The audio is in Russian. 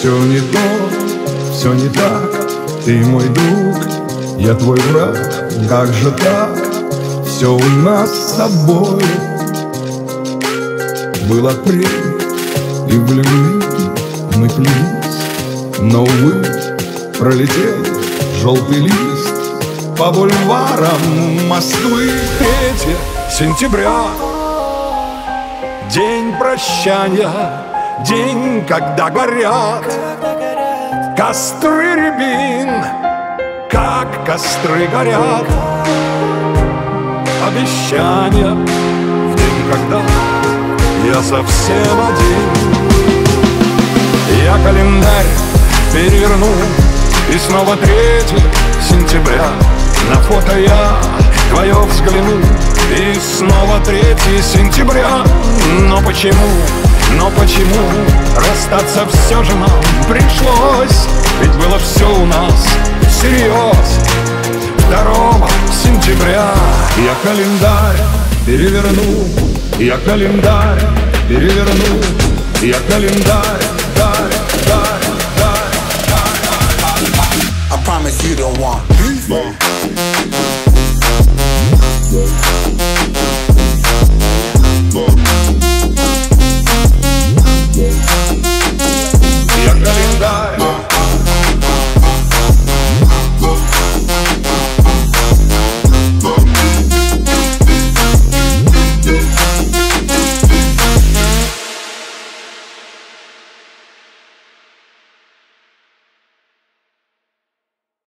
Все не то, все не так. Ты мой друг, я твой враг. Как же так? Все у нас с тобой был апрель, и в любви мы клялись. Но, увы, пролетел желтый лист по бульварам Москвы. 3 сентября, день прощания, день, когда горят костры рябин, как костры горят обещания в день, когда я совсем один. Я календарь переверну, и снова 3 сентября. На фото я твое взгляну, и снова 3 сентября. Но почему расстаться все же нам пришлось? Ведь было все у нас всерьез. 2 сентября я календарь переверну, я календарь переверну, я календарь, I promise you don't want beef.